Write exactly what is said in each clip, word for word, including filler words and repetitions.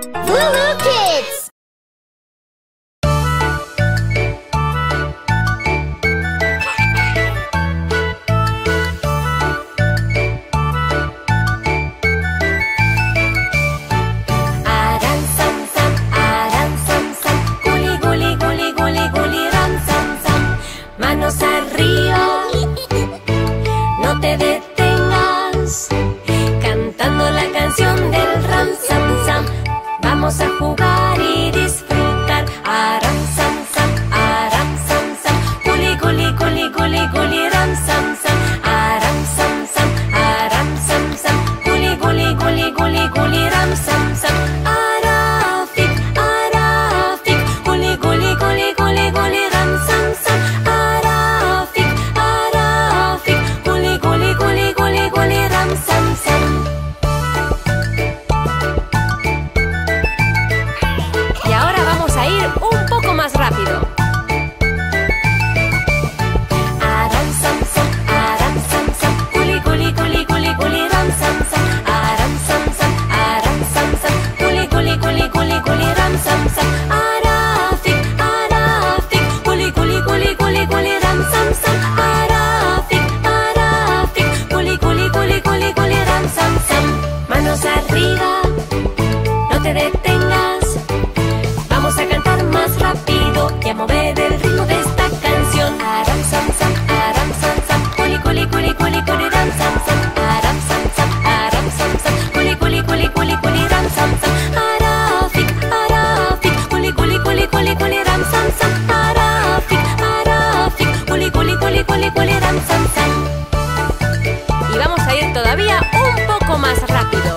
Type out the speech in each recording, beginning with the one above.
Lulu Kids! Aram sam sam, aram sam sam, guli guli guli guli guli ram sam sam. Manos arriba, no te detengas, cantando la canción del ram sam sam. Vamos a jugar y disfrutar. Aram sam sam, aram sam sam, guli guli guli guli guli ram sam sam. Aram sam sam, aram sam sam, guli guli guli guli guli ram sam sam. Arafik, arafik, guli guli guli guli guli ram sam sam. Arafik, arafik, guli guli guli guli guli ram sam sam. Y ahora vamos a ir un poco más rápido. Aram sam sam, aram sam sam, guli guli guli guli guli ram sam sam. Aram sam sam, aram sam sam, guli guli guli guli guli ram sam sam. Arafik, arafik, guli guli guli guli guli ram sam sam. Arafik, arafik, guli guli guli guli guli ram sam sam. Manos arriba, no te detengas. Vamos a cantar más rápido y a mover el ritmo de esta canción. Aram sam sam, aram sam sam, guli guli guli guli guli ram sam sam. Aram sam sam, aram sam sam, guli guli guli guli guli ram sam sam. Arafik, arafik, guli guli guli guli guli ram sam sam. Arafik, arafik, guli guli guli guli guli ram sam sam. Y vamos a ir todavía un poco más rápido.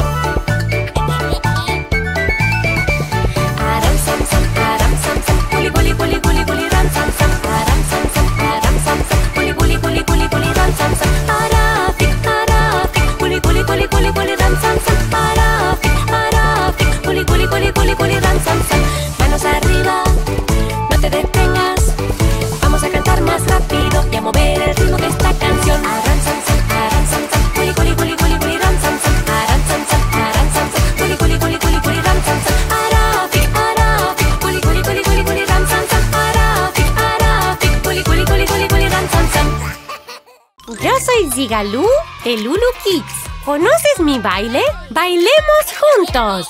Aram sam sam, aram sam sam, guli guli guli guli guli ram sam sam. Aram sam sam, aram sam sam, guli guli guli guli guli ram sam sam. Arafik, arafik, guli guli guli guli guli ram sam sam. Arafik, arafik, guli guli guli guli guli ram sam sam. Manos arriba, no te detengas. Vamos a cantar más rápido y a mover el ritmo de esta canción. Aram sam sam, aram sam sam, guli guli guli guli guli ram sam sam. Aram sam sam, aram sam sam, guli guli guli guli guli ram sam sam. Arafik, arafik, guli guli guli guli guli ram sam sam. Arafik, arafik, guli guli guli guli guli ram sam sam. Yo soy Zigalú de Lulu Kids. ¿Conoces mi baile? ¡Bailemos juntos!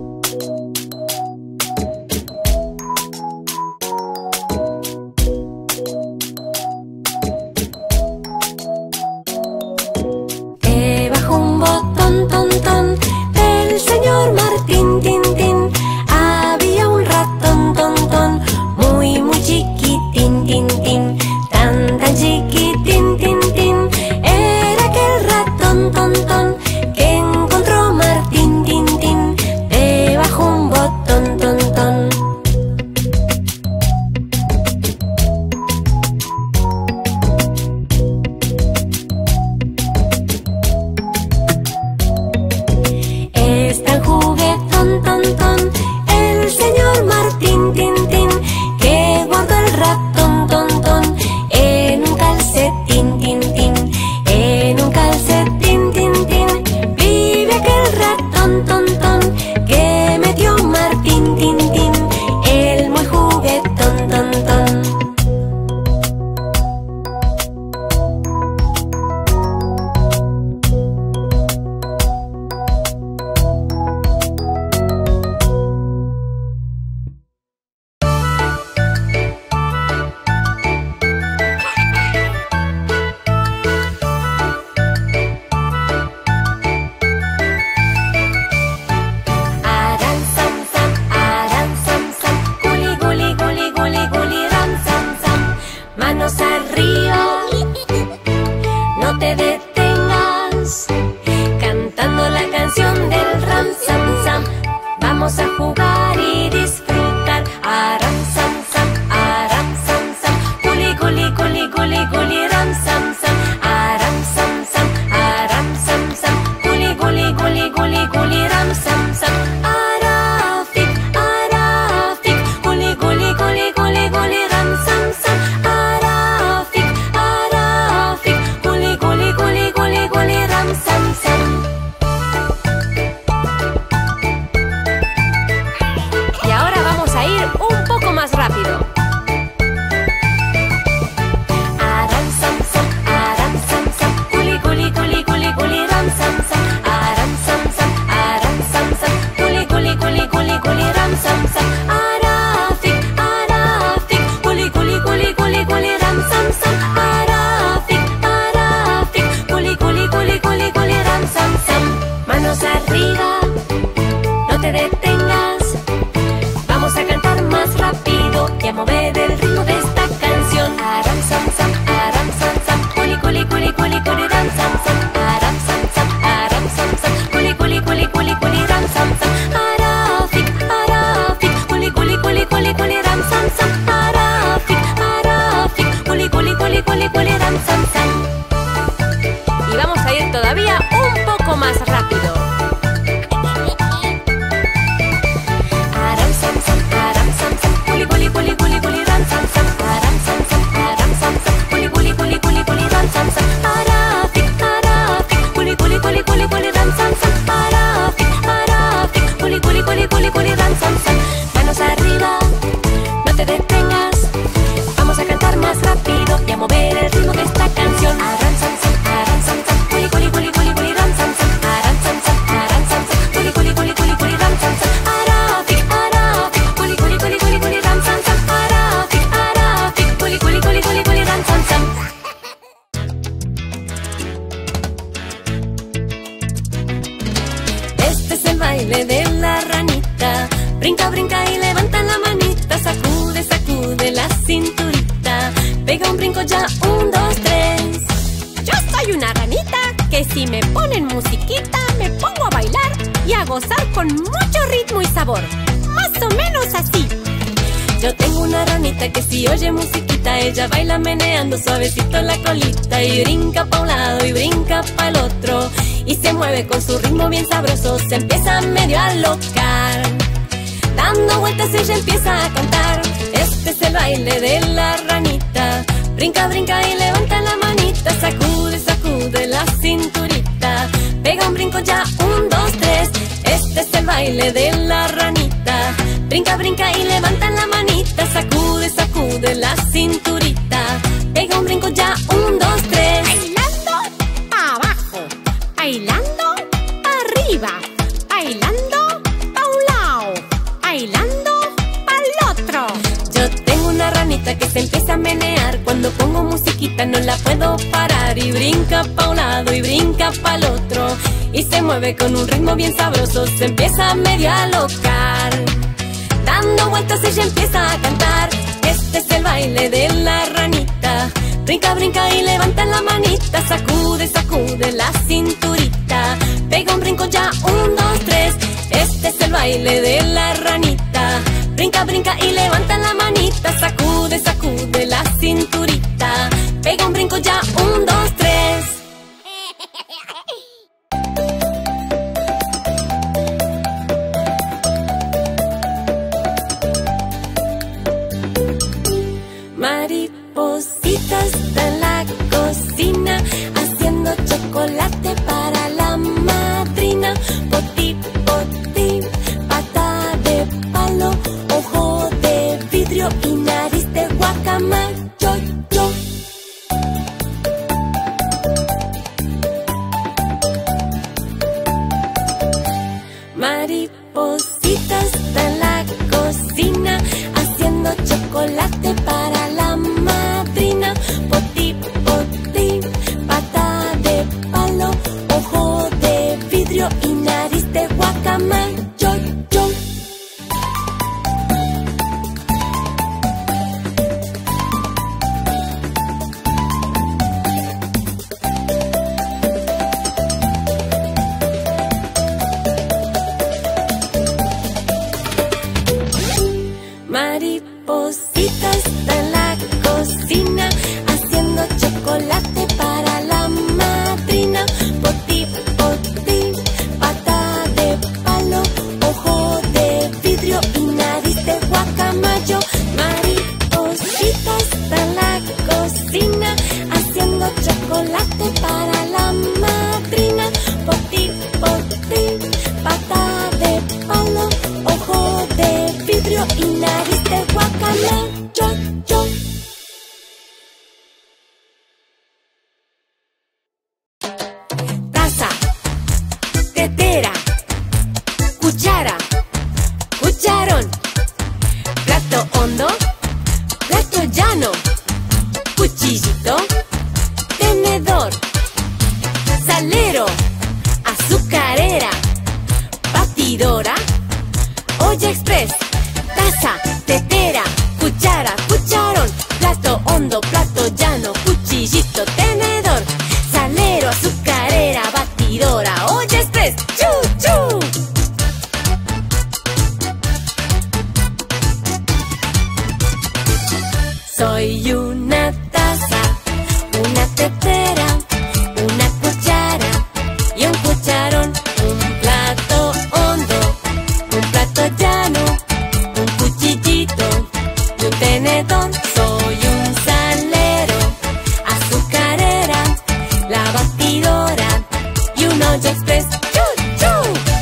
Debajo un botón, ton, ton, del señor Martín, tin, tin, había un ratón, ton, ton, muy, muy chiquitín, tin, tin, tan, tan chiquitín, tin, tin. Era aquel ratón, ton, ton, que encontró Martín, tin, tin, Brinca, brinca y levanta la manita. Sacude, sacude la cinturita. Pega un brinco ya, un, dos, tres. Yo soy una ranita que si me ponen musiquita me pongo a bailar y a gozar con mucho ritmo y sabor. Más o menos así. Yo tengo una ranita que si oye musiquita ella baila meneando suavecito la colita y brinca pa' un lado y brinca pa' el otro y se mueve con su ritmo bien sabroso. Se empieza medio a alocar, dando vueltas ella empieza a cantar. Este es el baile de la ranita. Brinca, brinca y levanta la manita. Sacude, sacude la cinturita. Pega un brinco ya, un, dos, tres. Este es el baile de la ranita. Brinca, brinca y levanta la manita. Sacude, sacude la cinturita. Pega un brinco ya, un, dos, tres. Bailando pa' abajo, bailando pa' arriba, bailando pa' un lado, bailando pa'l otro. Yo tengo una ranita que se empieza a menear. Cuando pongo musiquita no la puedo parar. Y brinca pa' un lado y brinca pa' el otro y se mueve con un ritmo bien sabroso. Se empieza medio a alocar, dando vueltas ella empieza a cantar. Este es el baile de la ranita. Brinca, brinca y levanta la manita. Sacude, sacude la cinturita. Pega un brinco ya, un, dos, tres. Este es el baile de la ranita. Brinca, brinca y levanta la manita. Sacude, sacude la cinturita. Pega un brinco ya, un, dos, tres. Mariposita está en la cocina haciendo chocolate para la madrina. Poti, poti, pata de palo, ojo de vidrio y nariz de guacamayo. Yo. Mariposita está en la cocina haciendo chocolate para la madrina. Poti, poti, pata de palo, ojo de vidrio y nariz de guacamayo. Yo. Mariposita está en la cocina haciendo chocolate para la madrina. Poti, poti, pata de palo, ojo de vidrio y nariz de guacamayo. Mariposita está en la cocina haciendo chocolate para la madrina. Poti, poti, pata de palo, ojo de vidrio y nariz de guacamayo. Yo. Taza, tetera, cuchara, cucharón, plato hondo, plato llano, cuchillito, tenedor, salero, azucarera, batidora, olla express. Taza, tetera, cuchara, cucharón, plato hondo, plato llano, cuchillito, tenedor, salero, azucarera, batidora, olla express. ¡Chu, chu! Soy una taza, una tetera, una cuchara y un cucharón, un plato hondo, un plato llano, un cuchillito y un tenedor. Soy un salero, azucarera, la batidora y un olla express. ¡Chu, chu!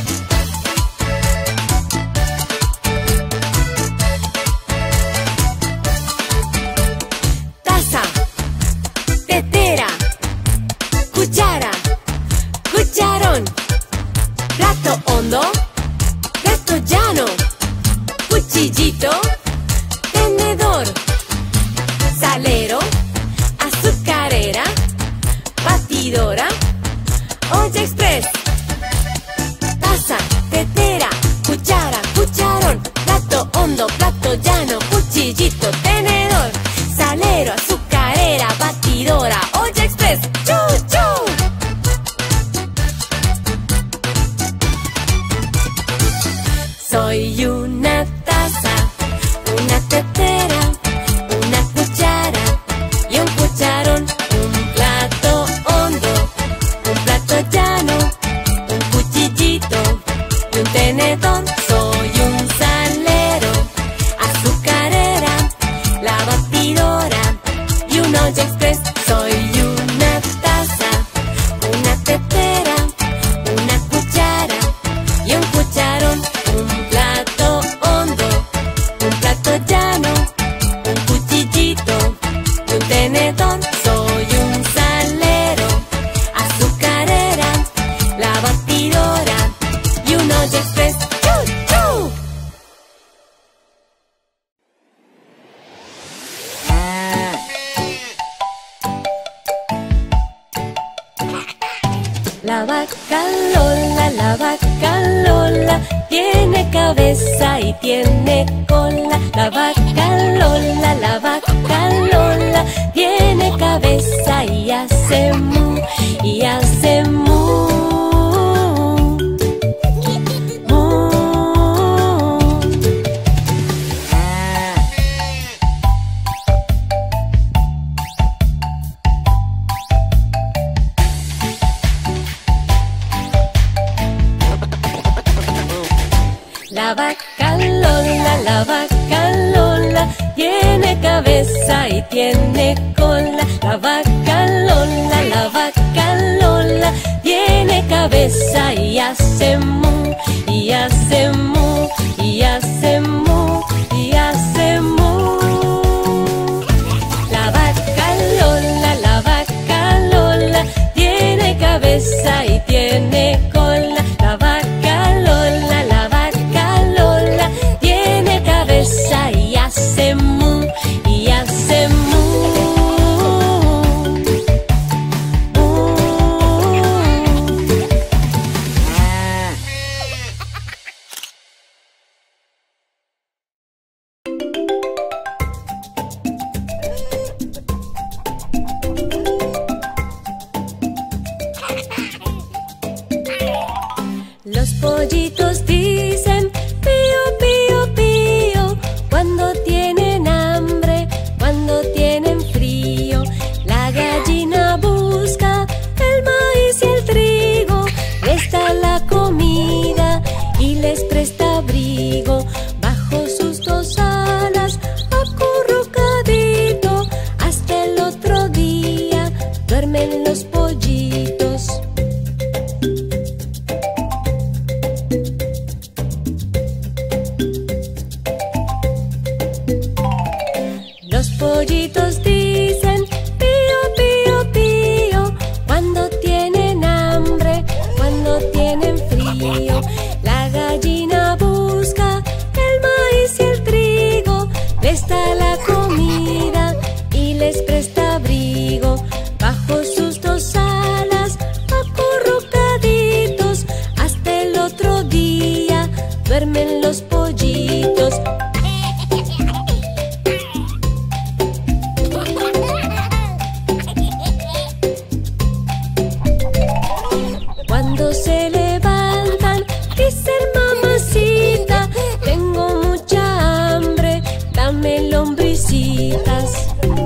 Taza, tetera, cuchara, cucharón, plato hondo, plato llano, cuchillito, tenedor, salero, azucarera, batidora, olla express. Taza, tetera, cuchara, cucharón, Soy una taza, una tetera, una cuchara y un cucharón. Un plato hondo, un plato llano, un cuchillito y un tenedor. Soy un salero, azucarera, la batidora y un olla express. Soy una taza, una tetera, una cuchara y un cucharón. Un plato hondo, un plato llano, un cuchillito y un tenedor. Soy un salero, azucarera, la batidora y un olla express. ¡Chu, chu! La vaca Lola, la vaca Lola, tiene cabeza y tiene cola. La vaca Lola, la vaca Lola, tiene cabeza y hace mu, y hace mu. Mu. La vaca Lola, la vaca Lola, tiene cabeza y tiene cola. La vaca Lola, la vaca Lola, tiene cabeza y hace mu, y hace mu, y hace mu, y hace mu. La vaca Lola, la vaca Lola, tiene cabeza y tiene cola. La vaca Lola, la vaca Lola, tiene cabeza y hace mu, y hace mu. Los pollitos dicen pío, pío, pío, cuando tienen hambre, cuando tienen frío. La gallina busca el maíz y el trigo, les da la comida y les presta abrigo. Bajo sus dos alas, acurrucadito, hasta el otro día duermen los pollitos. Los pollitos dicen pío, pío, pío, cuando tienen hambre, cuando tienen frío. La gallina busca el maíz y el trigo, les da la comida y les presta abrigo. Bajo sus dos alas, acurrucaditos, hasta el otro día duermen los pollitos. Cuando se levantan, dicen mamacita, tengo mucha hambre, dame lombricitas.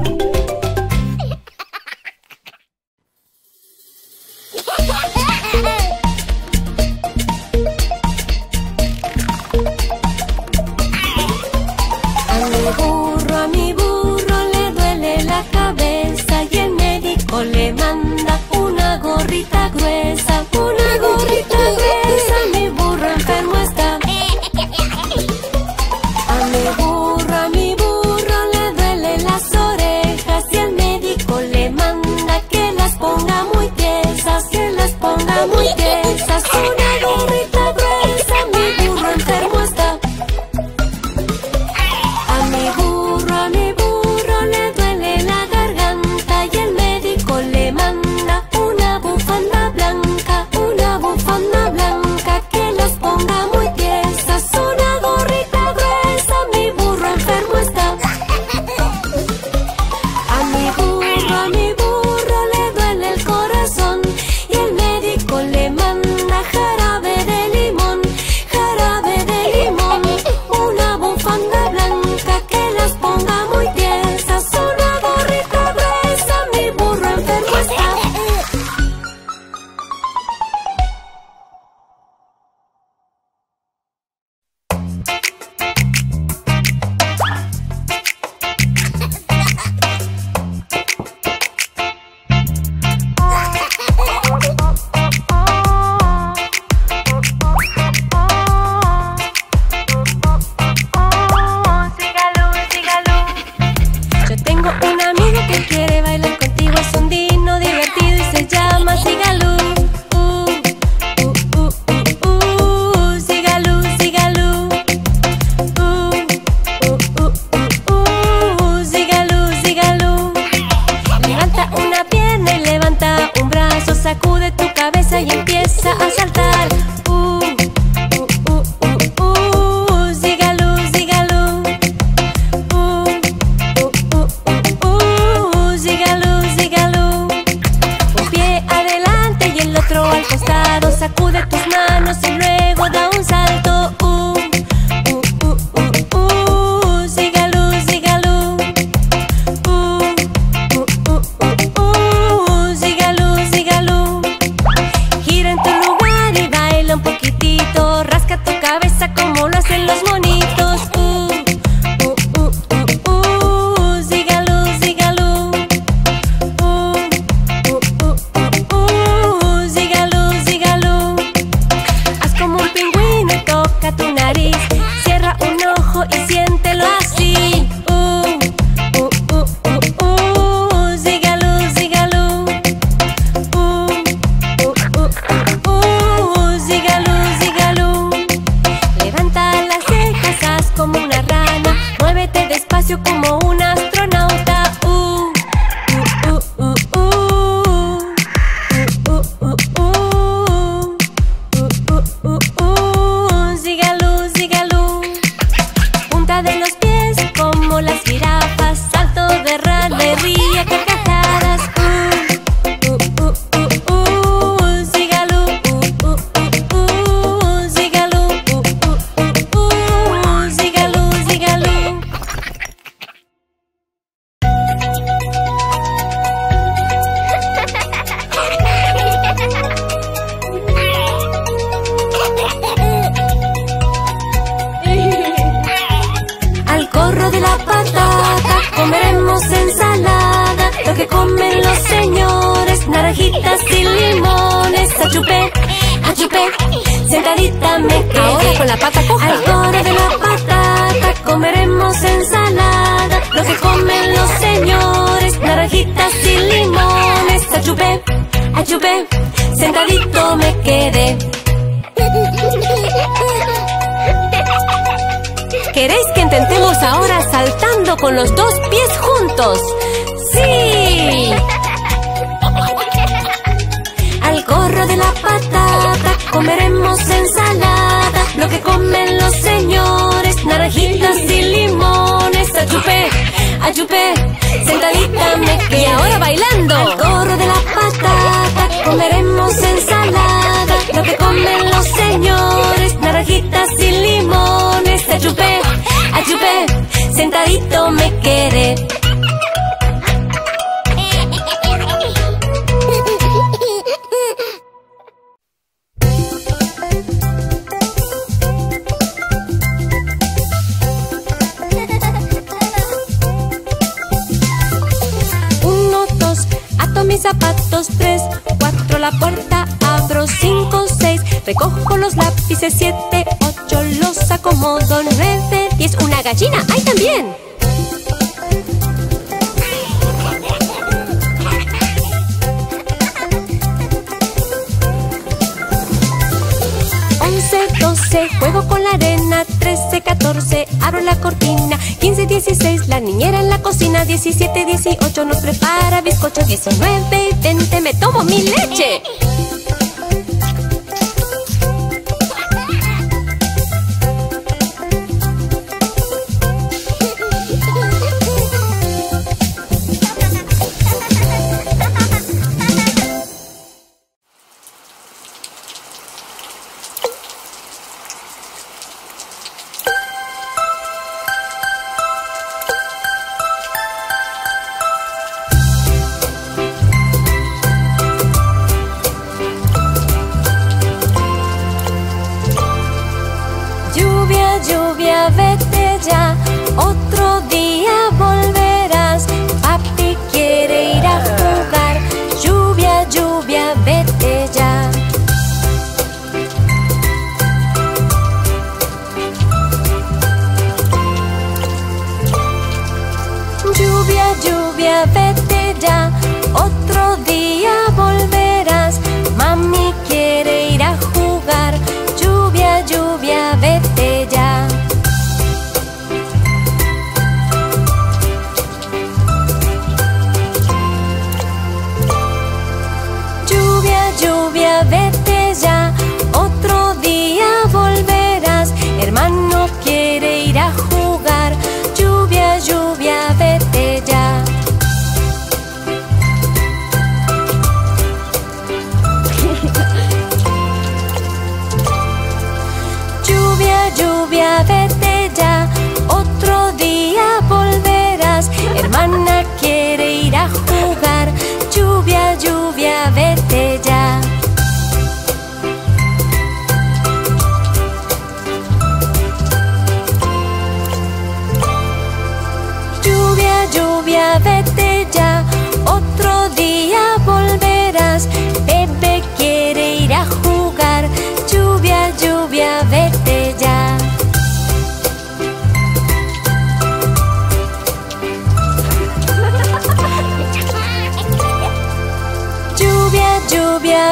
A mi burro, a mi burro le duele la cabeza y el médico le manda una gorrita gruesa, una gorrita gruesa, mi burro enfermo está. A mi burro, a mi burro le duelen las orejas y el médico le manda que las ponga muy tiesas, que las ponga muy tiesas. Una gorrita gruesa, mi burro enfermo está. A mi burro, a mi burro le duele la garganta y el médico le manda una bufanda blanca, una bufanda blanca. como lo hacen los monitos. Uh, uh, uh, uh, uh, zigalú, zigalú. Uh, uh, uh, uh, uh, zigalú, zigalú. Haz como un pingüino y toca tu nariz. Cierra un ojo y siéntelo así. Uh, uh, uh, uh, uh, zigalú, zigalú. Uh, uh, uh, uh, uh, zigalú, zigalú. Levanta las cejas, haz como una rana. Muévete despacio como un astronauta. Uh, uh, uh, uh, uh. Uh, uh, uh, uh. Uh, uh, uh, uh. Zigalú, zigalú. Punta de los pies como las jirafas. Salto de rana, ríe a carcajadas. Uh, uh, uh, uh, uh. Zigalú, uh, uh, uh, uh. Zigalú, uh, uh, uh, uh. Zigalú, zigalú. Al corro de la patata comeremos ensalada, lo que comen los señores, naranjitas y limones. Achupé, achupé, sentadita me quedé. Ahora con la pata coja. Al corro de la patata comeremos ensalada, lo que comen los señores, naranjitas y limones. Achupé, achupé, sentadito me quedé. ¿Queréis que intentemos ahora saltando con los dos pies juntos? ¡Sí! Al corro de la patata comeremos ensalada, lo que comen los señores, naranjitas y limones. Achupé, achupé, sentadita me quedé. Y ahora bailando. Al corro de la patata comeremos ensalada, lo que comen los señores, naranjitas y limones. Achupé, achupé, sentadito me quedé. Uno, dos, ato mis zapatos. Tres, cuatro, la puerta abro. Cinco, seis, recojo los lápices. Siete, ocho, los acomodo. Nueve, diez, una gallina hay también. Once, doce, juego con la arena. Trece, catorce, abro la cortina. Quince, dieciséis, la niñera en la cocina. Diecisiete, dieciocho, nos prepara bizcochos. Diecinueve y veinte, me tomo mi leche. Lluvia, vete ya, otro día volverás. Papi quiere ir a jugar. Lluvia, lluvia, vete ya. Lluvia, lluvia, vete ya, otro día volverás. Mami quiere ir a jugar. Lluvia, lluvia, vete ya. Lluvia, lluvia, vete ya, otro día volverás. Hermano quiere ir a jugar. Lluvia, lluvia, vete ya. Lluvia, lluvia, vete ya, otro día volverás. Hermana quiere ir a jugar. Lluvia, lluvia, vete ya.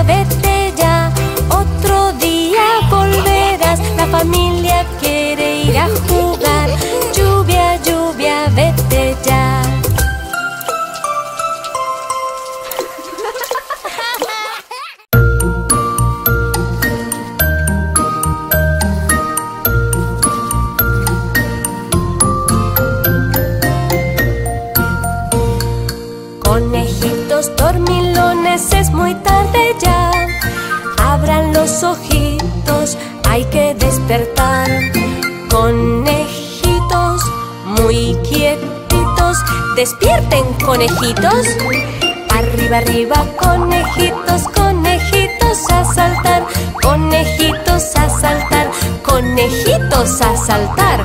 lluvia, vete ya. Otro día volverás, la familia quiere ir a jugar. Lluvia, lluvia, vete ya. Conejitos dormilones, es muy tarde ya. Abran los ojitos, hay que despertar. Conejitos muy quietitos, despierten, conejitos. Arriba, arriba, conejitos, conejitos a saltar. Conejitos a saltar, conejitos a saltar.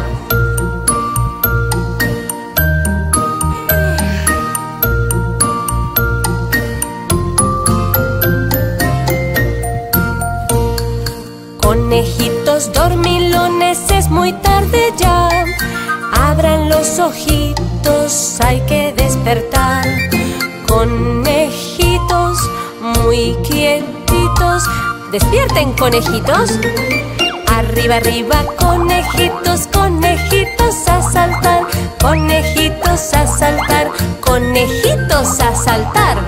Conejitos dormilones, es muy tarde ya. Abran los ojitos, hay que despertar. Conejitos muy quietitos, despierten, conejitos. Arriba, arriba, conejitos, conejitos a saltar. Conejitos a saltar, conejitos a saltar.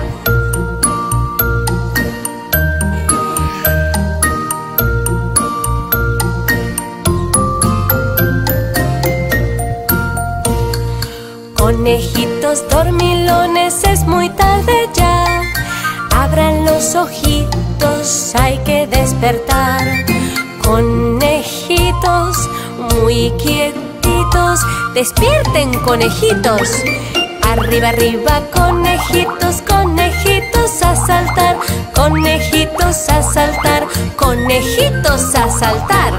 Conejitos dormilones, es muy tarde ya. Abran los ojitos, hay que despertar. Conejitos muy quietitos, despierten, conejitos. Arriba, arriba, conejitos, conejitos a saltar. Conejitos a saltar, conejitos a saltar.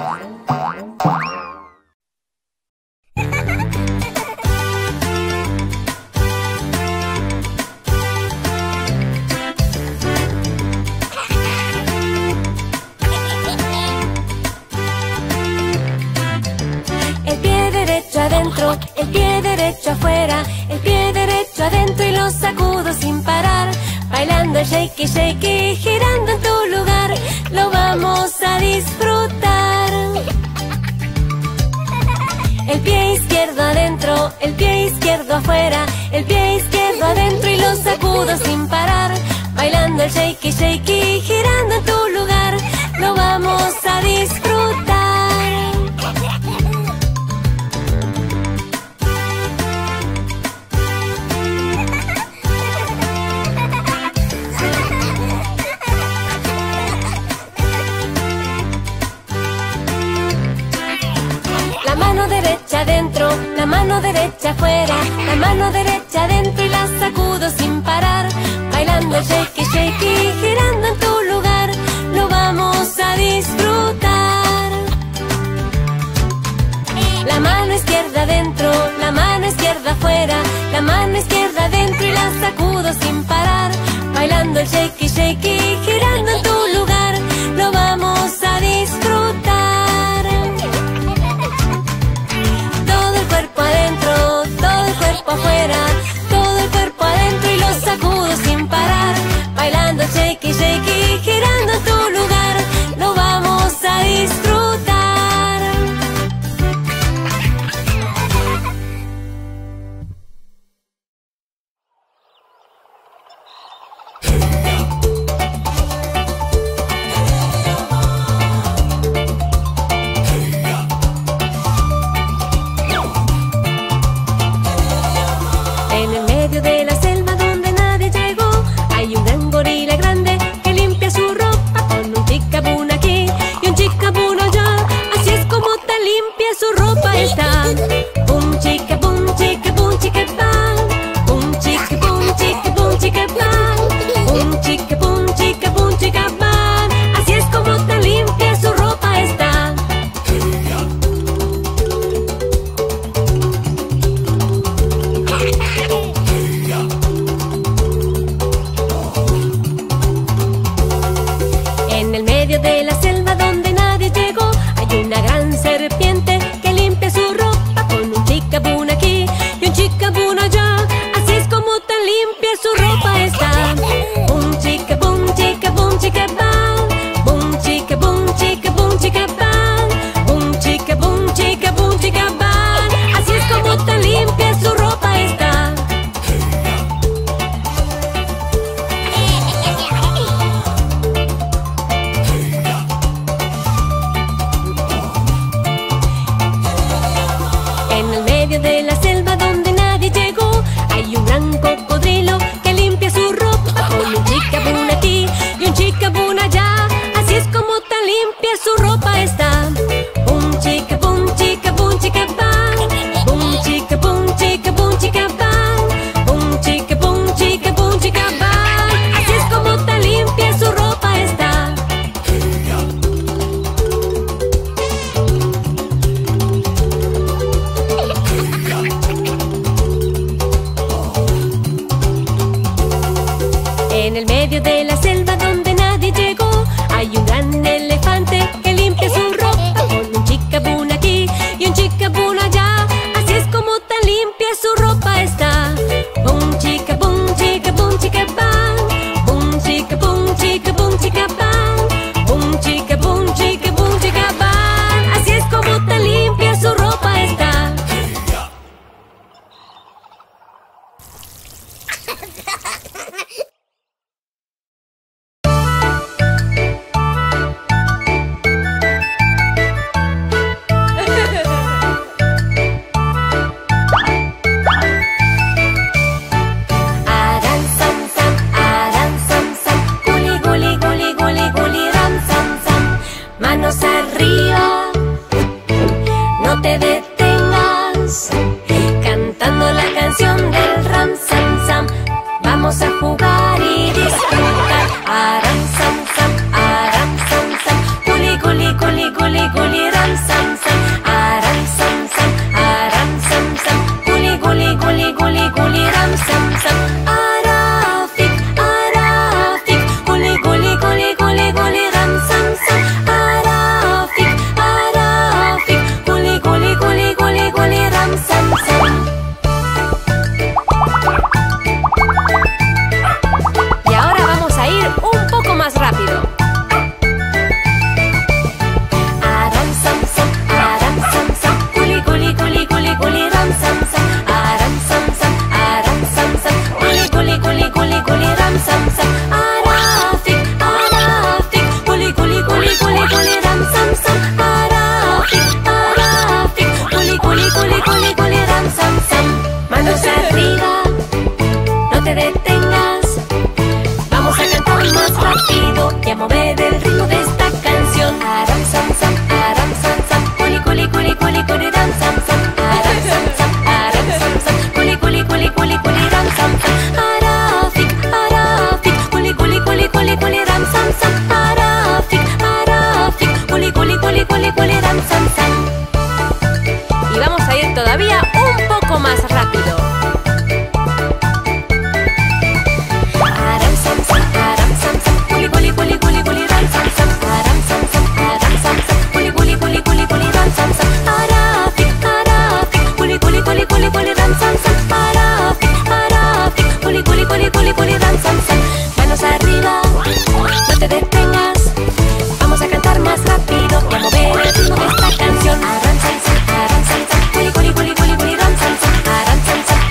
El pie derecho afuera, el pie derecho adentro y lo sacudo sin parar. Bailando el shaky shaky, girando en tu lugar, lo vamos a disfrutar. El pie izquierdo adentro, el pie izquierdo afuera, el pie izquierdo adentro y lo sacudo sin parar. Bailando el shaky shaky, girando en tu lugar, lo vamos a disfrutar. La mano derecha adentro, la mano derecha afuera, la mano derecha adentro y la sacudo sin parar. Bailando shaky shaky, girando en tu lugar, lo vamos a disfrutar. La mano izquierda adentro, la mano izquierda afuera, la mano izquierda adentro y la sacudo sin parar. Bailando el shaky shaky, girando en tu lugar, lo vamos a disfrutar. Adentro, todo el cuerpo afuera, todo el cuerpo adentro y lo sacudo sin parar. Bailando shaky shaky, girando en tu lugar, lo vamos a disfrutar. De la selva donde nadie llegó, hay un gran gorila grande que limpia su ropa con un chicabún aquí y un chicabún allá. Así es como tan limpia su ropa está. Un chicabún, chicabún, chicabán. Un chicabún, chicabún, chicabán. Un chicabún, chicabún, chicabán. Así es como tan limpia su ropa está. De la selva donde nadie llegó, hay una gran serpiente que limpia su ropa con un te detengas, cantando la canción del ram sam sam. Vamos a jugar y disfrutar. Aram sam sam, aram sam sam, guli guli guli guli guli ram sam sam. Aram sam sam, aram sam sam, guli guli guli guli guli ram sam sam. Arafik, arafik, guli guli guli guli guli ram sam sam. Arafik, arafik, guli guli guli guli guli ram sam sam. Y ahora vamos a ir un poco más rápido. Aram sam sam, aram sam sam, guli guli guli guli guli ram sam sam. Aram sam sam, aram sam sam, guli guli guli guli guli ram sam sam. Arafik, arafik, guli guli guli guli guli ram sam sam. Arafik, arafik, guli guli guli guli guli ram sam sam. Manos arriba, no te detengas. Vamos a cantar más rápido y a mover el ritmo de esta canción. Aram sam sam, aram sam sam, guli guli guli guli guli ram sam sam. Aram sam sam, aram sam sam, guli guli guli guli guli ram sam sam. Arafik, arafik, guli guli guli guli guli ram sam sam. Arafik, arafik, guli guli guli guli guli ram sam sam. Y vamos a ir todavía un poco más rápido. Aram sam sam, aram sam sam, guli guli guli guli guli ram sam sam. Aram sam sam, aram sam sam, guli guli guli guli guli ram sam sam. Arafik, arafik, guli guli guli guli guli ram sam sam. Arafik, arafik, guli guli guli guli guli ram sam sam. Manos arriba, no te detengas. Vamos a cantar más rápido y a mover el ritmo de esta canción. Aram sam sam, aram sam sam, guli guli guli guli guli ram sam sam. Aram sam sam,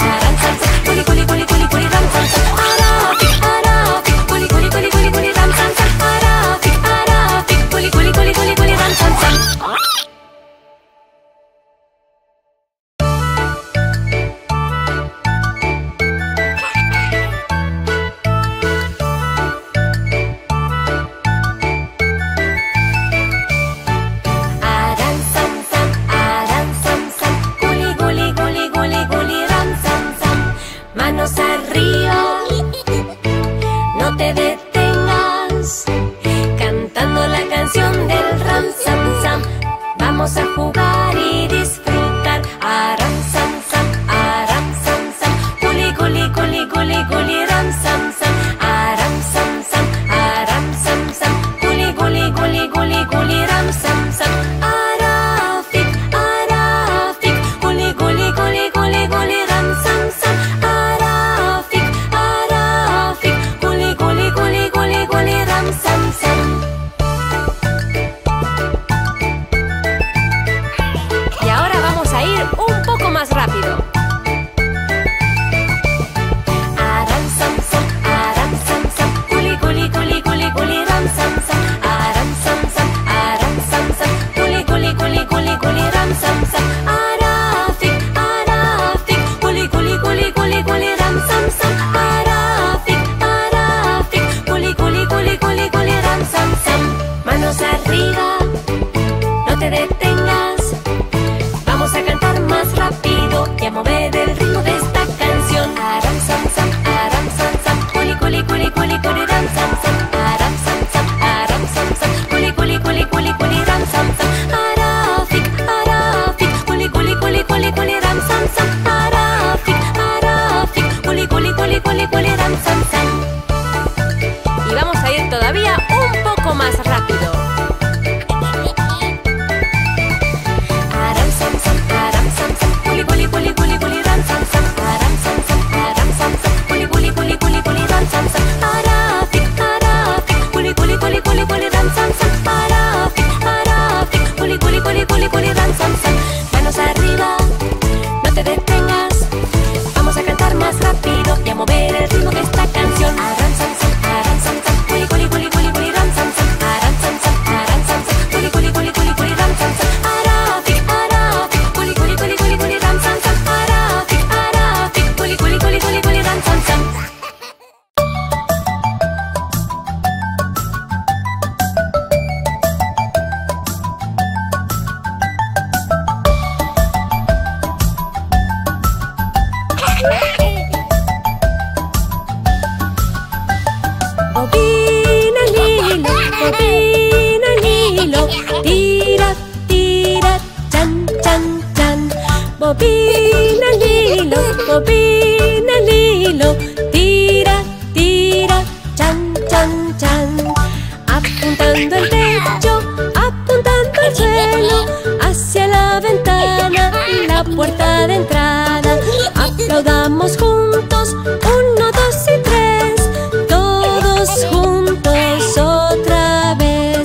Bobina al hilo, bobina al hilo, tira, tira, chan, chan, chan. Apuntando al techo, apuntando al suelo, hacia la ventana, la puerta de entrada. Aplaudamos juntos, uno, dos y tres, todos juntos otra vez.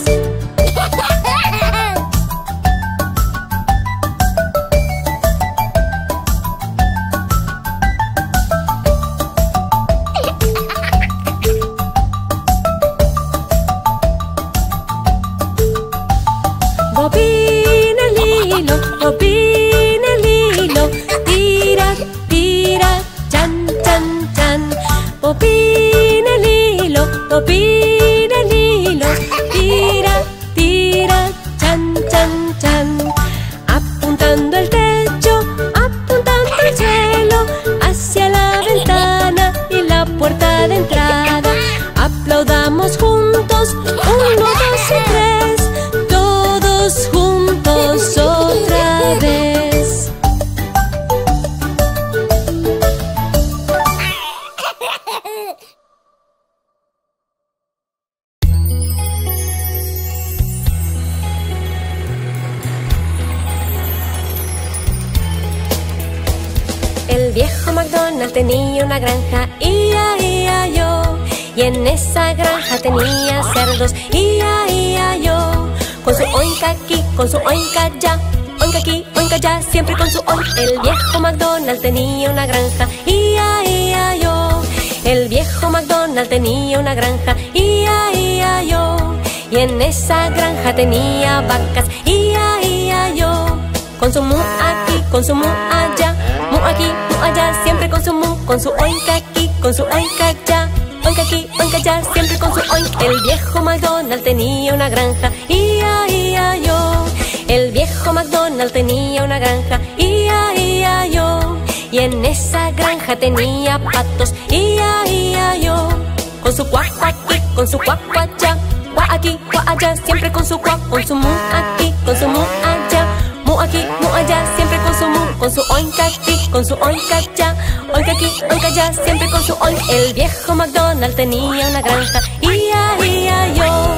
Bobina al hilo, bobina al hilo, tira, tira, chan, chan, chan. Bobina al hilo, bobina al hilo, tira, tira, chan, chan, chan. Apuntando al techo, apuntando al suelo, hacia la ventana y la puerta de entrada. Aplaudamos juntos, uno, dos y tres, todos juntos otra vez. El viejo McDonald tenía una granja, ia, ia, yo. Y en esa granja tenía cerdos, ia, ia, yo. Con su oinka aquí, con su oinka allá, oinka aquí, oinka allá, siempre con su oink. El viejo McDonald tenía una granja, ia, ia, yo. El viejo McDonald tenía una granja, ia, ia, yo. Y en esa granja tenía vacas, ia, ia, yo. Con su mu aquí, con su mu allá, mu aquí, mu allá, siempre con su mu, con su oinka aquí, con su oinka allá, oinka aquí, oinka allá, siempre con su oink. El viejo McDonald tenía una granja, ia, ia, yo. El viejo McDonald tenía una granja, ia, ia, yo. Y en esa granja tenía patos, ia, ia, yo. Con su cuac aquí, con su cuac allá, cuac aquí, cuac allá, siempre con su cuac, con su mu aquí, con su mu allá, mu aquí, mu allá, siempre con su mu, con su oinka aquí, con su oinka allá, oinka aquí, oinka allá, siempre con su oink. El viejo McDonald tenía una granja, ia, ia, yo.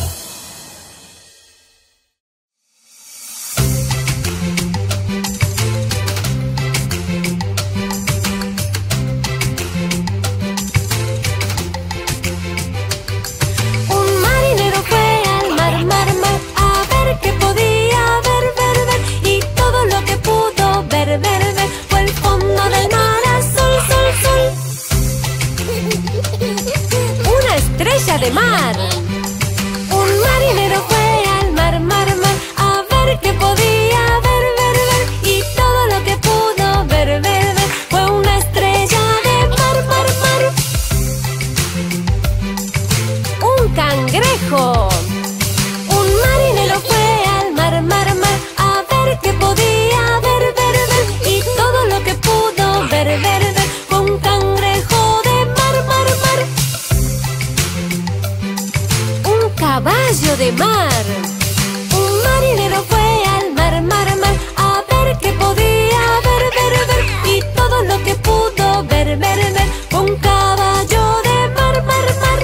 Un marinero fue al mar, mar, mar, a ver qué podía ver, ver, ver. Y todo lo que pudo ver, ver, ver, fue el fondo del mar azul, sol, sol. Una estrella de mar. Un marinero fue al mar, mar, mar, a ver qué podía ver, ver, ver. Y todo lo que pudo ver, ver, ver, fue una estrella de mar, mar, mar. Un cangrejo. Un marinero fue al mar, mar, mar, a ver qué podía ver, ver, ver. Y todo lo que pudo ver, ver, ver, fue un cangrejo de mar, mar, mar. Un caballo de mar. Un marinero fue al mar, mar, mar, a ver qué podía ver, ver, ver. Y todo lo que pudo ver, ver, ver, fue un caballo de mar, mar, mar.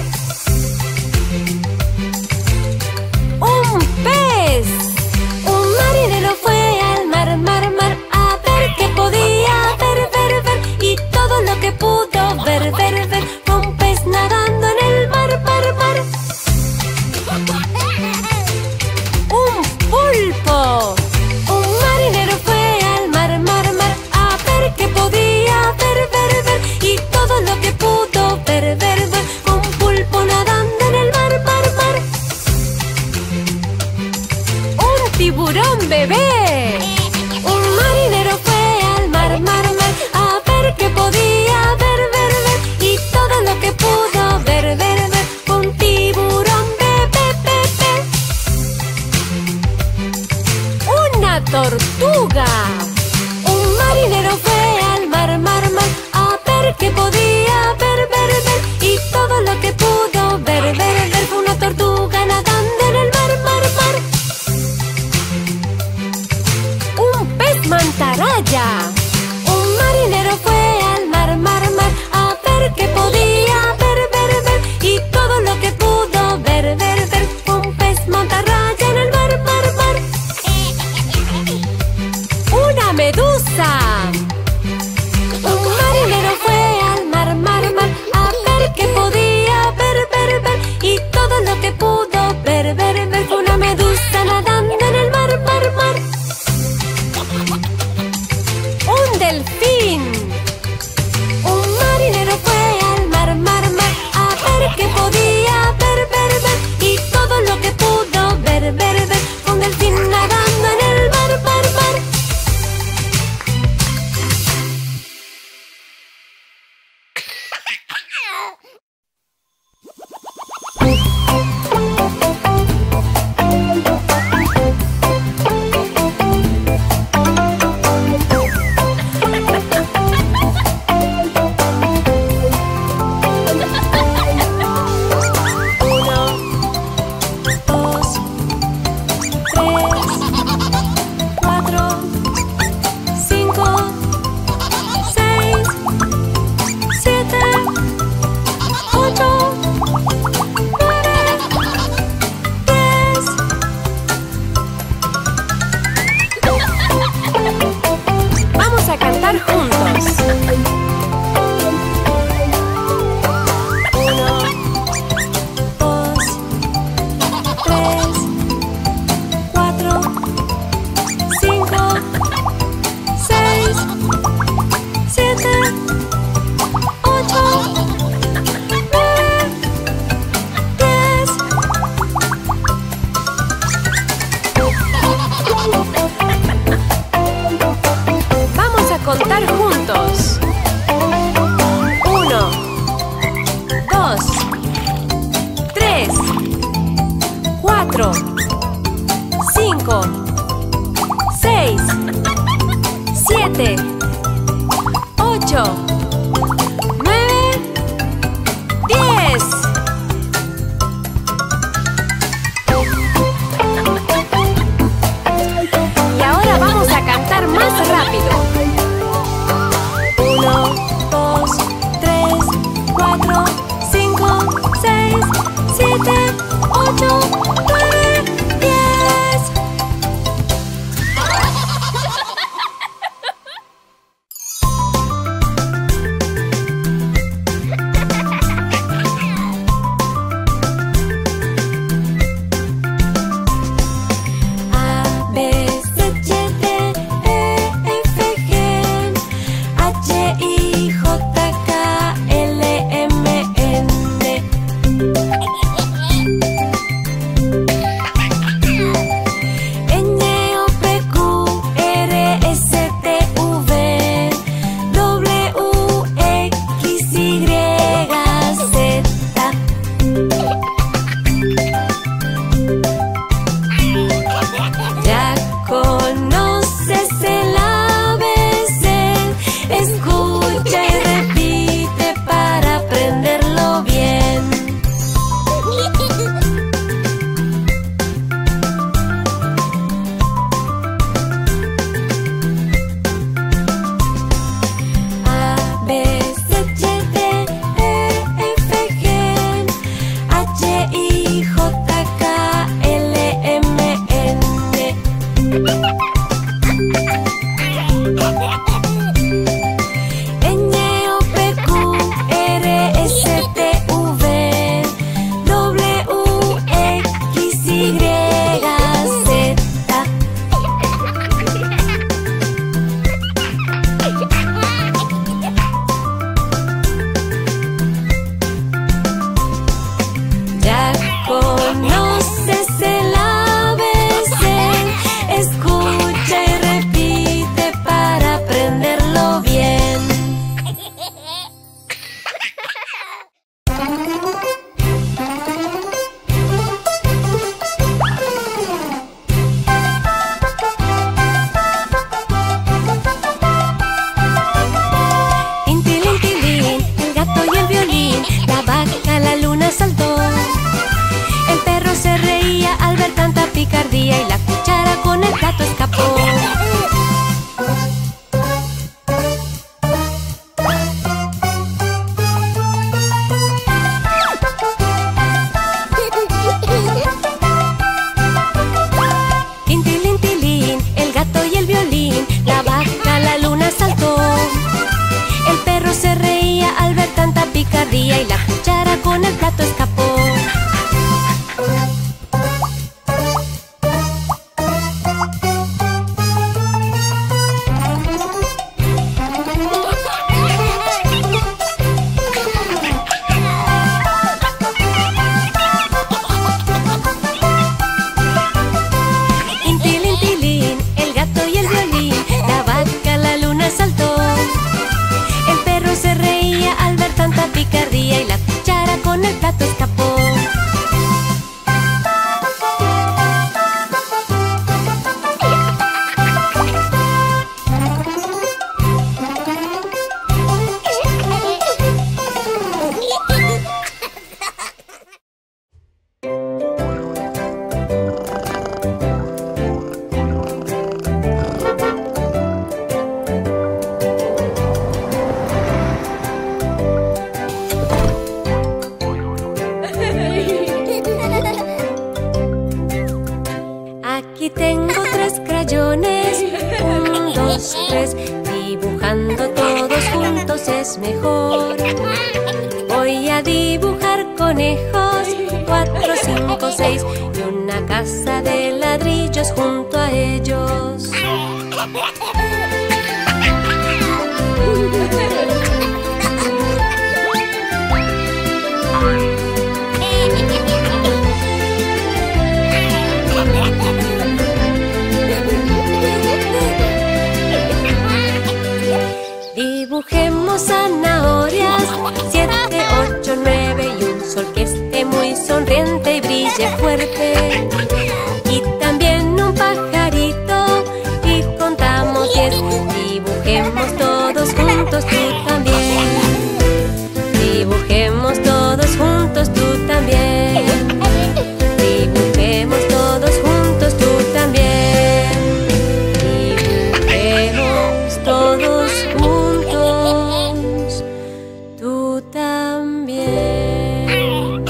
Un pez. Un marinero fue al mar, mar, mar, a ver qué podía ver, ver, ver. Y todo lo que pudo ver, ver, ver, fue un pez nadando en el mar, mar, mar. playa. Un marinero fue al mar, mar, mar, a ver qué podía ver, ver, ver. Y todo lo que pudo ver, ver, ver, fue un pez mantarraya en el mar, mar, mar. ¡Una medusa! Un marinero fue al mar, mar, mar, a ver qué podía ver, ver, ver. Y todo lo que pudo ver, ver, ver, fue una medusa nadando en el mar, mar, mar. ¡Un delfín! Un marinero fue al mar, mar, mar, a ver qué podía ver, ver, ver. Y todo lo que pudo ver, ver, ver, fue un delfín nadando en el mar, mar, mar. Contar juntos. Uno, dos, tres, cuatro, cinco, seis, siete, ocho, nueve, diez. Y ahora vamos a cantar más rápido. Uno, dos, tres, cuatro, cinco, seis, siete, ocho, nueve, diez. dos, tres. Dibujando todos juntos es mejor. Voy a dibujar conejos, cuatro, cinco, seis, y una casa de ladrillos junto a ellos. Dibujemos zanahorias, siete, ocho, nueve, y un sol que esté muy sonriente y brille fuerte. Y también un pajarito, y contamos diez. Dibujemos todos juntos, tú también. Dibujemos todos juntos, tú también. Dibujemos todos juntos, tú también. Dibujemos todos juntos, tú también.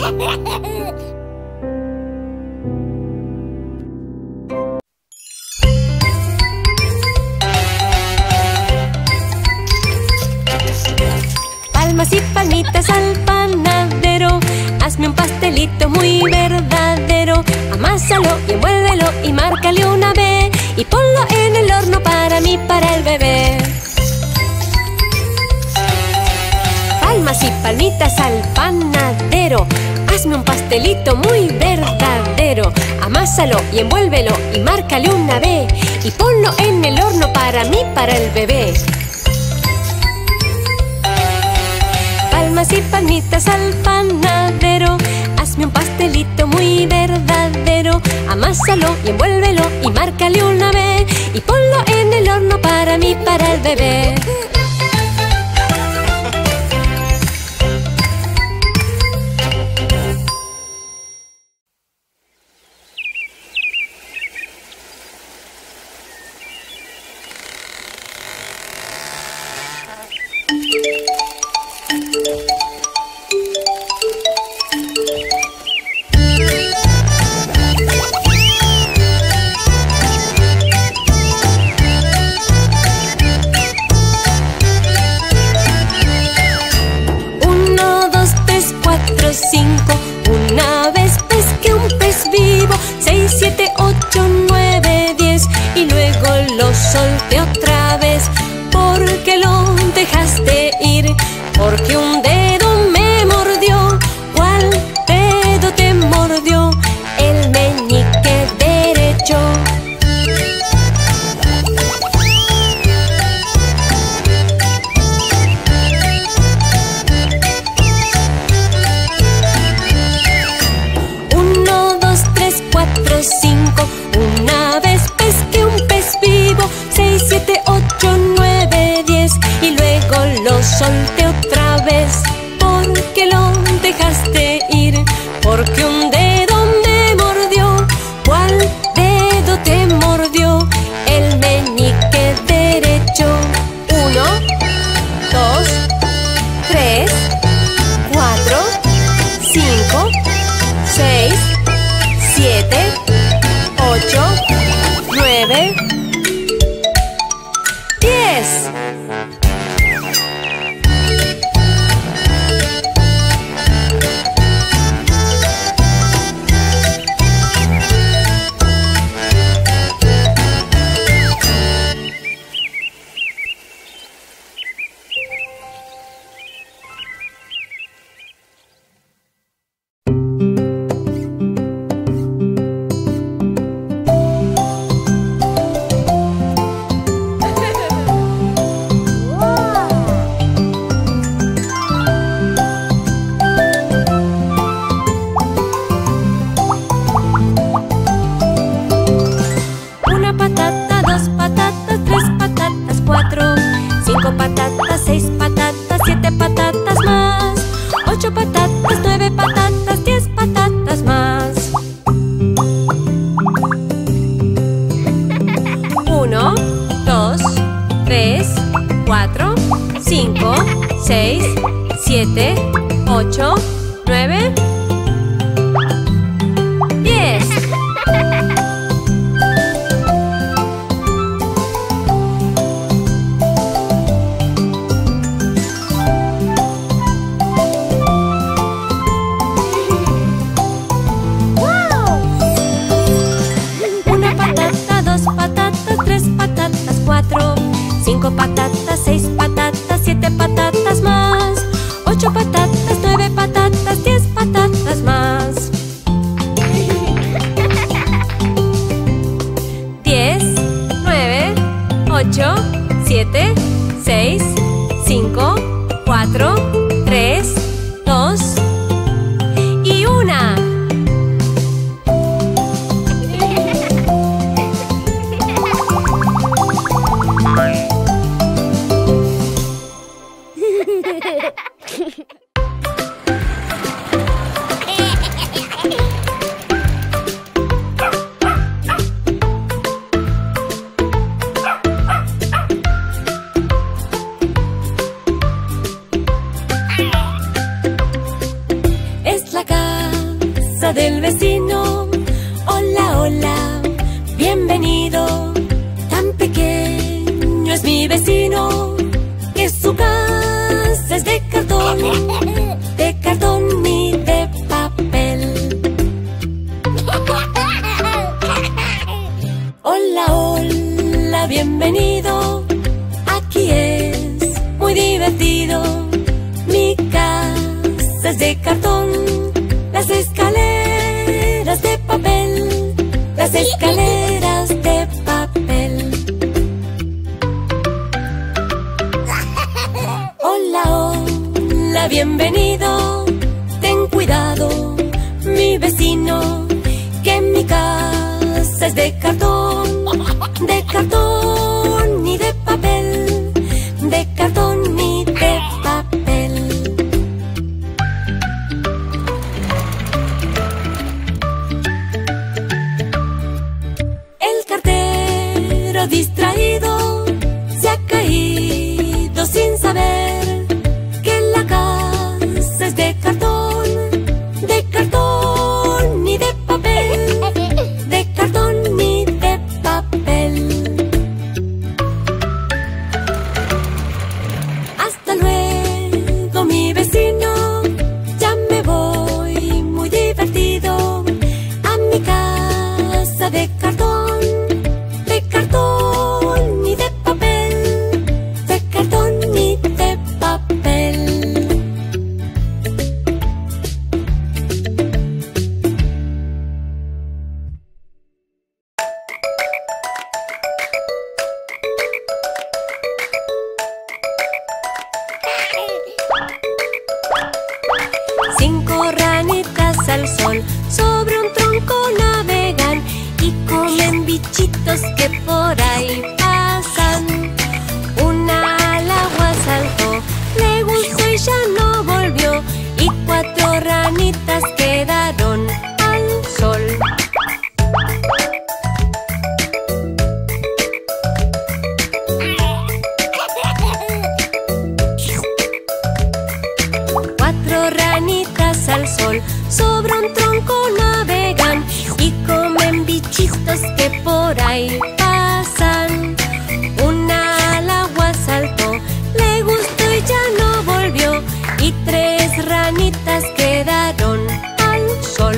Palmas y palmitas al panadero, hazme un pastelito muy verdadero. Amásalo y envuélvelo y márcale una B, y ponlo en el horno para mí, para el bebé. Palmas y palmitas al panadero, hazme un pastelito muy verdadero. Amásalo y envuélvelo y márcale una B, y ponlo en el horno para mí, para el bebé. Palmas y palmitas al panadero, hazme un pastelito muy verdadero. Amásalo y envuélvelo y márcale una B, y ponlo en el horno para mí, para el bebé. Cinco, una vez pesqué un pez vivo. Seis, siete, ocho, nueve, diez, y luego lo solté otra vez. ¿Por qué lo dejaste ir? Porque un dedo me mordió. ¿Cuál dedo te mordió? El meñique derecho. Cinco, una vez pesqué un pez vivo. Seis, siete, ocho, nueve, diez, y luego lo solté otra vez. ¿Por qué lo dejaste ir? Porque un dedo me mordió. ¿Cuál dedo te mordió? El meñique derecho. Uno, dos, tres, cuatro, cinco, seis, siete, ocho, nueve, diez. seis, siete, ocho, nueve, diez. Cinco patatas, seis patatas, siete patatas más. Ocho patatas, nueve patatas, diez patatas más. Diez, nueve, ocho, siete, seis, cinco, cuatro, tres, dos y una. Del vecino, hola, hola, bienvenido. Tan pequeño es mi vecino que su casa es de cartón, de cartón y de papel. Hola, hola, bienvenido. Aquí es muy divertido. Mi casa es de cartón. Las escaleras de papel, las escaleras de papel. Hola, hola, bienvenido. Ten cuidado, mi vecino, que mi casa es de cartón, de cartón y de papel, de cartón y de papel. Distraído, se ha caído sin saber que la casa es de cartón, de cartón y de papel, de cartón y de papel. Hasta luego, mi vecino, ya me voy muy divertido a mi casa de cartón. Y de papel, de cartón y de papel. Cinco ranitas al sol, sobre un tronco navegan y comen bichitos que por ahí pasan. Una al agua saltó, le gustó y ya no volvió, y cuatro ranitas quedaron al sol. Cuatro ranitas al sol, sobre un tronco navegan y comen bichitos que por ahí pasan. Una al agua saltó, le gustó y ya no volvió, y tres ranitas quedaron al sol.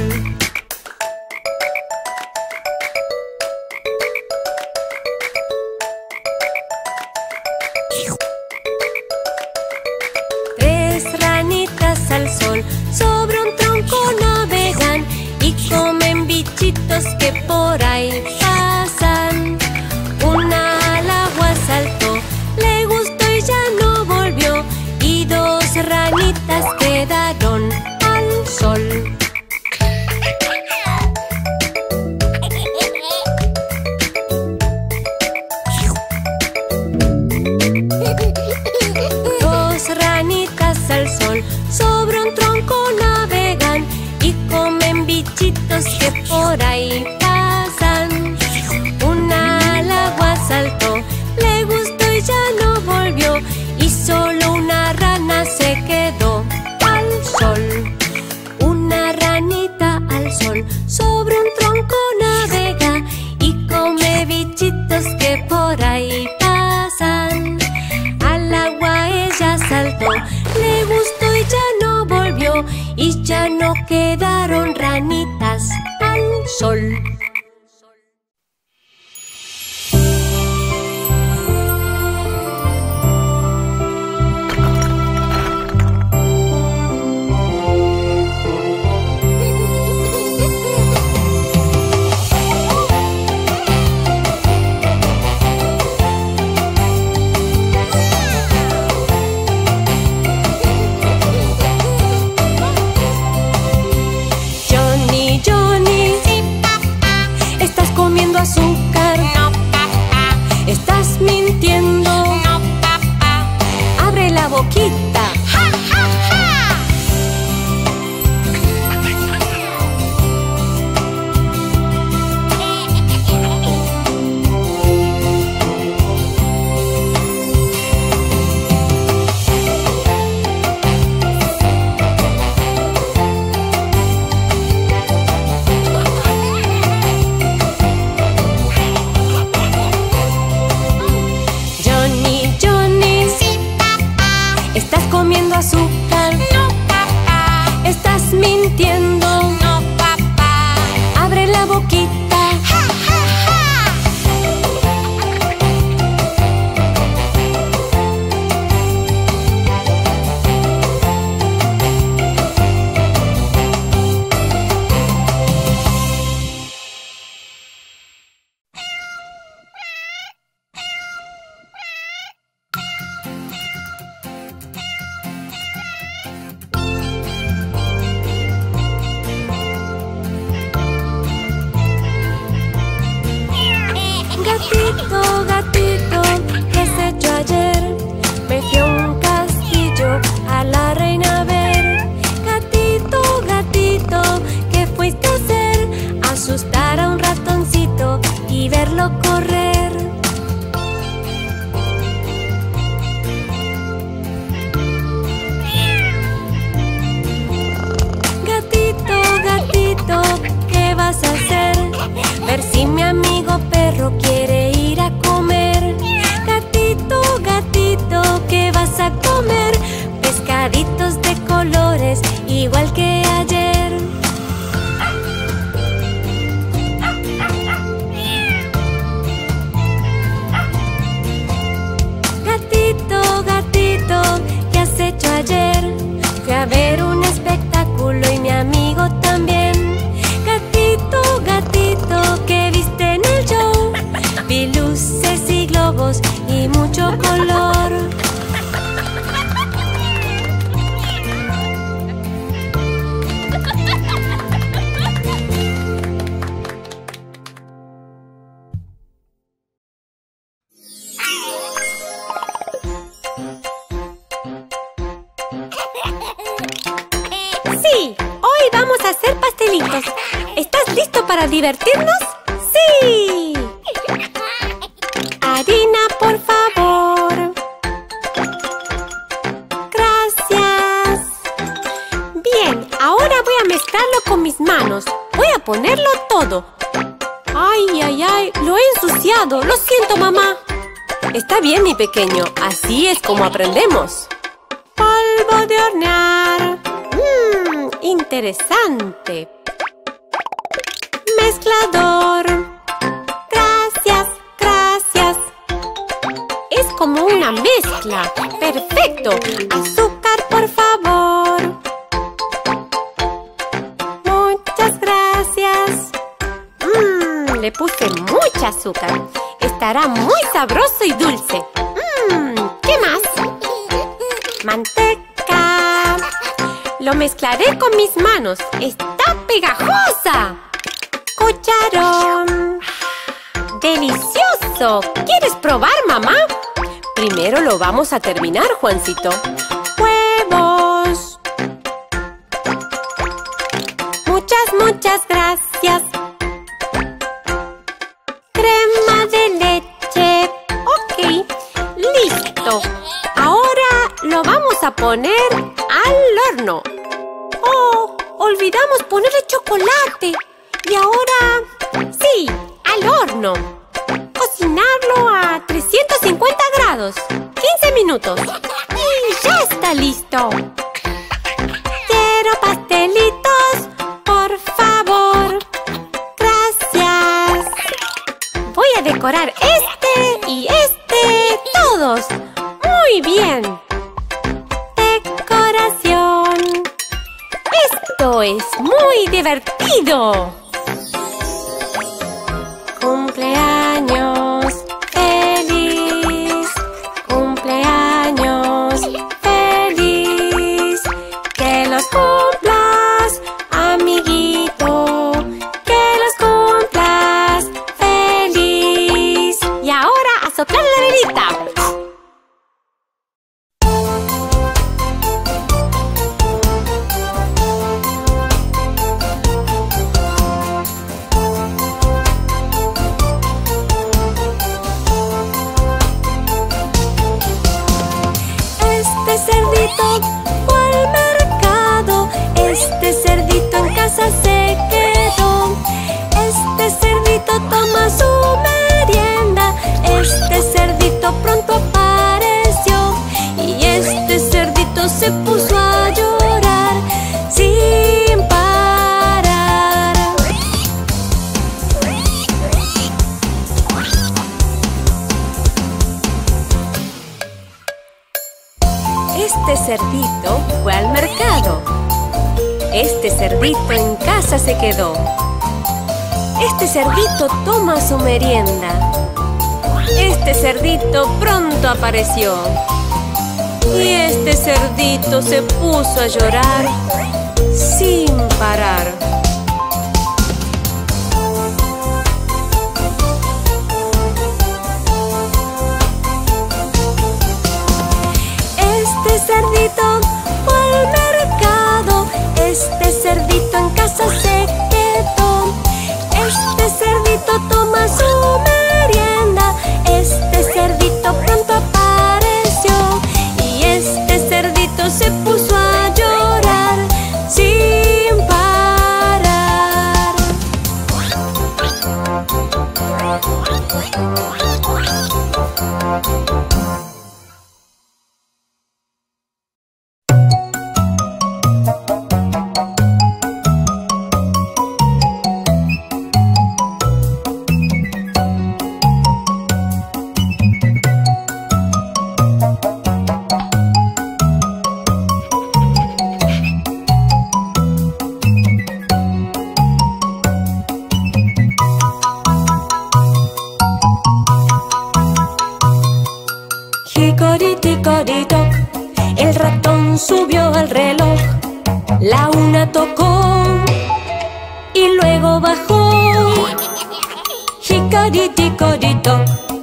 Tres ranitas al sol, sobre un tronco navegan y comen bichitos que por ahí pasan. Una al agua saltó, le gustó y ya no volvió, y dos ranitas quedaron al sol. Dos ranitas al sol, sobre un tronco navegan y comen bichitos que por ahí pasan. Una al agua saltó, le gustó y ya no volvió, y solo una rana se quedó al sol. Una ranita al sol, sobre un tronco navega y come bichitos que por ahí pasan. Al agua ella saltó, le gustó y ya no volvió, y ya no quedaron ranitas al sol. solo azúcar. No, papá. Estás mintiendo. No, papá. Abre la boquita. ¡Ja, ja, ja! Gatito, gatito, ¿qué has hecho ayer? Me fui a un castillo a la reina a ver. Gatito, gatito, ¿qué fuiste a hacer? Asustar a un ratoncito y verlo correr. Gatito, gatito, ¿qué vas a hacer? Ver si mi amigo perro quiere ir a comer. Gatito, gatito, ¿qué vas a comer? Pescaditos de colores, igual que ayer. Gatito, gatito, ¿qué has hecho ayer? Fui a ver un espectáculo y mi amigo también. Gatito, gatito, ¿qué viste en el show? Vi luces y globos y mucho color. Sí, hoy vamos a hacer pastelitos. ¿Estás listo para divertirnos? ¡Sí! Harina, por favor. Gracias. Bien, ahora voy a mezclarlo con mis manos. Voy a ponerlo todo. Ay, ay, ay, lo he ensuciado. Lo siento, mamá. Está bien, mi pequeño. Así es como aprendemos. Polvo de hornear. Mmm, interesante. Mezclador. Gracias, gracias. Es como una mezcla. Perfecto. Azúcar, por favor. Muchas gracias. Mmm, le puse mucha azúcar. Estará muy sabroso y dulce. Mmm, ¿qué más? Manteca. Lo mezclaré con mis manos. ¡Está pegajosa! Cucharón. ¡Delicioso! ¿Quieres probar, mamá? Primero lo vamos a terminar, Juancito. Huevos. Muchas, muchas gracias. Crema de leche. Ok, listo. Ahora lo vamos a poner al horno. ¡Oh! Olvidamos ponerle chocolate. Y ahora, sí, al horno. Cocinarlo a trescientos cincuenta grados. quince minutos. Y ya está listo. Quiero pastelitos, por favor. Gracias. Voy a decorar este y este, todos. Muy bien. Decoración. Esto es muy divertido. Cumpleaños feliz. Cumpleaños feliz. Que los cumplas, amiguito. Que los cumplas feliz. Y ahora a soplar la velita. Fue al mercado, este cerdito en casa se quedó. Este cerdito toma su merienda, este cerdito pronto apareció. Y este cerdito se puso Este cerdito fue al mercado. Este cerdito en casa se quedó. Este cerdito toma su merienda. Este cerdito pronto apareció. Y este cerdito se puso a llorar sin parar. Este cerdito fue al mercado. Este cerdito en casa se quedó. Este cerdito toma su merienda. Este cerdito pronto apareció. Y este cerdito se puso a llorar sin parar. Hicoriticoritoc, el ratón subió al reloj. La una tocó y luego bajó. Hicoriticoritoc.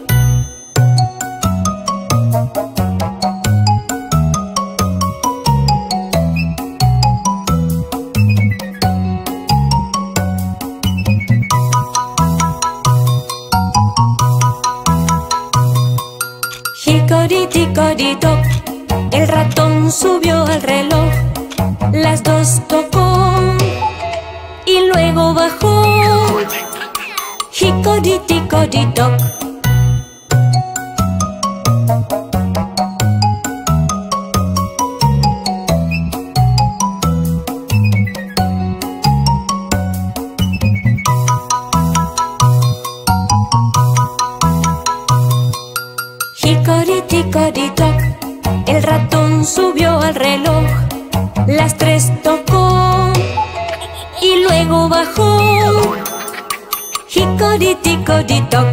Hicoriticoritoc, el ratón subió al reloj. Las dos tocó y luego bajó. Hicoriticoritoc. Hicoriticoritoc, el ratón subió al reloj. Las tres tocó y luego bajó. Hicoriticoritoc.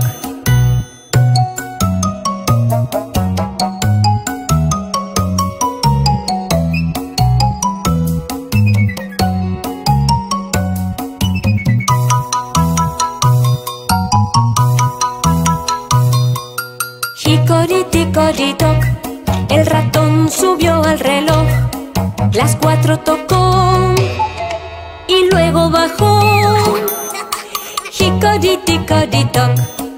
Hicoriticoritoc, el ratón subió al reloj. Las cuatro tocó y luego bajó. Hicoriticoritoc.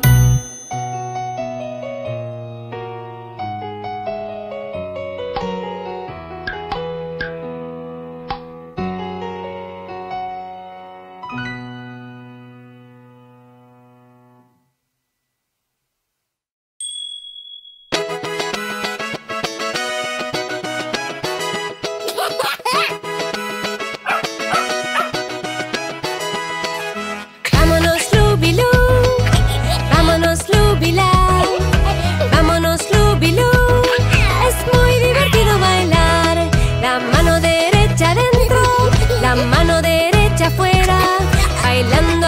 Vámonos, Lubilú, vámonos, Lubila, vámonos, Lubilú. Es muy divertido bailar. La mano derecha adentro, la mano derecha afuera, bailando